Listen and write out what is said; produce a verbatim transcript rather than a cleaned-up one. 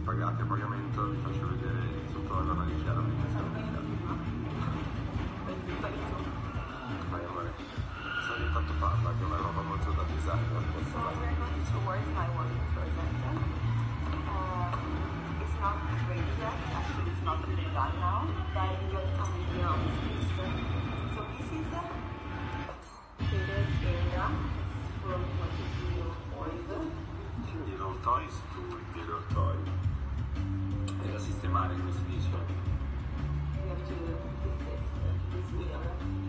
pagati a pagamento, vi faccio vedere sotto la nonna di Chiara perché siamo vai amore, sai che tanto parla, che è una roba molto da designer. So we're going towards my working process. Um, it's not ready yet, actually it's not really done now. Then you get a video of this. So this is the fitted area from what you see your toys. Quindi roll toys to the roll toy. È da sistemare, come si dice. You have to fix it to this wheel.